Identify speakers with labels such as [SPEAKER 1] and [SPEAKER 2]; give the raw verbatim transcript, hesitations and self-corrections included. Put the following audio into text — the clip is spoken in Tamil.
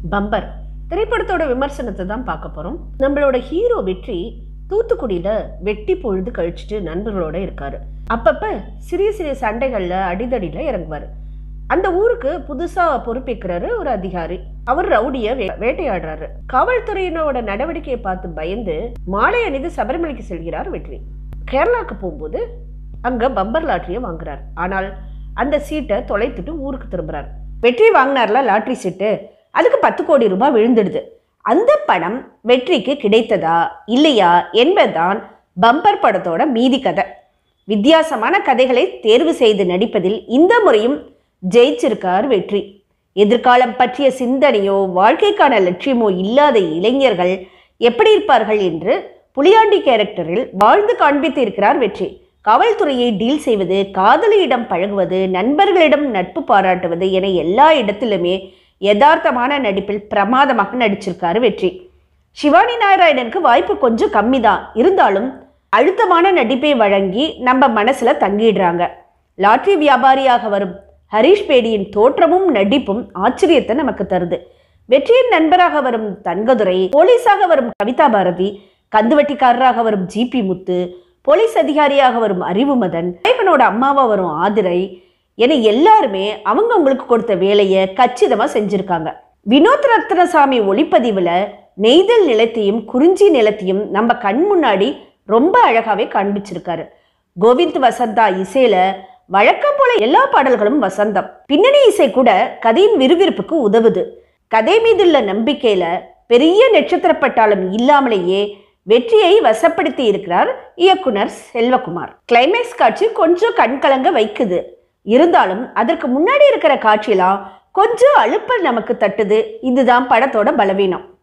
[SPEAKER 1] பம்பர் திரைப்படத்தோட விமர்சனத்தை தான் பார்க்க போறோம். நம்மளோட ஹீரோ வெற்றி தூத்துக்குடியில வெட்டி பொழுது கழிச்சுட்டு நண்பர்களோட இருக்காரு. அப்பப்ப சிறிய சிறிய சண்டைகள்ல அடிதடியில இறங்குவாரு. அந்த ஊருக்கு புதுசா பொறுப்பேற்கிறாரு ஒரு அதிகாரி. அவர் ரவுடிய வேட்டையாடுறாரு. காவல்துறையினோட நடவடிக்கையை பார்த்து பயந்து மாலை அணிந்து சபரிமலைக்கு செல்கிறார் வெற்றி. கேரளாவுக்கு போகும்போது அங்க பம்பர் லாட்டரியை வாங்குறார். ஆனால் அந்த சீட்டை தொலைத்துட்டு ஊருக்கு திரும்புறாரு. வெற்றி வாங்கினார்ல லாட்டரி சீட்டு, அதுக்கு பத்து கோடி ரூபாய் விழுந்துடுது. அந்த பணம் வெற்றிக்கு கிடைத்ததா இல்லையா என்பதுதான் பம்பர் படத்தோட மீதி கதை. வித்தியாசமான கதைகளை தேர்வு செய்து நடிப்பதில் இந்த முறையும் ஜெயிச்சிருக்கார் வெற்றி. எதிர்காலம் பற்றிய சிந்தனையோ வாழ்க்கைக்கான லட்சியமோ இல்லாத இளைஞர்கள் எப்படி இருப்பார்கள் என்று புலியாண்டி கேரக்டரில் வாழ்ந்து காண்பித்து இருக்கிறார் வெற்றி. காவல்துறையை டீல் செய்வது, காதலியிடம் பழகுவது, நண்பர்களிடம் நட்பு பாராட்டுவது என எல்லா இடத்திலுமே யதார்த்தமான நடிப்பில் பிரமாதமாக நடிச்சிருக்காரு வெற்றி. சிவானி நாராயணனுக்கு வாய்ப்பு கொஞ்சம் கம்மி தான், இருந்தாலும் அழுத்தமான நடிப்பை வழங்கி நம்ம மனசுல தங்கிடுறாங்க. லாட்டரி வியாபாரியாக வரும் ஹரிஷ் பேடியின் தோற்றமும் நடிப்பும் ஆச்சரியத்தை நமக்கு தருது. வெற்றியின் நண்பராக வரும் தங்கதுரை, போலீஸாக வரும் கவிதா பாரதி, கந்துவட்டிக்காரராக வரும் ஜி பி முத்து, போலீஸ் அதிகாரியாக வரும் அறிவுமதன், இவனோட அம்மாவா வரும் ஆதிரை என எல்லாருமே அவங்க அவங்களுக்கு கொடுத்த வேலையை கச்சிதமா செஞ்சிருக்காங்க. வினோத் ரத்னசாமி ஒளிப்பதிவுல நெய்தல் நிலத்தையும் குறிஞ்சி நிலத்தையும் நம்ம கண் முன்னாடி ரொம்ப அழகாவே காண்பிச்சிருக்காரு. கோவிந்த் வசந்தா இசையில வழக்கம் போல எல்லா பாடல்களும் வசந்தம். பின்னணி இசை கூட கதையின் விறுவிறுப்புக்கு உதவுது. கதை மீதுள்ள நம்பிக்கையில பெரிய நட்சத்திர பட்டாளம் இல்லாமலேயே வெற்றியை வசப்படுத்தி இருக்கிறார் இயக்குனர் செல்வகுமார். கிளைமேக்ஸ் காட்சி கொஞ்சம் கண் கலங்க வைக்குது. இருந்தாலும் அதற்கு முன்னாடி இருக்கிற காட்சியெல்லாம் கொஞ்சம் அழுப்பல் நமக்கு தட்டுது. இதுதான் படத்தோட பலவீனம்.